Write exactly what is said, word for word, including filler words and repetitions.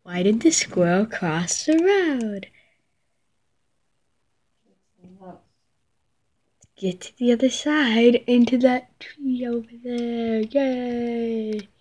Why did the squirrel cross the road? Get to the other side, into that tree over there. Yay!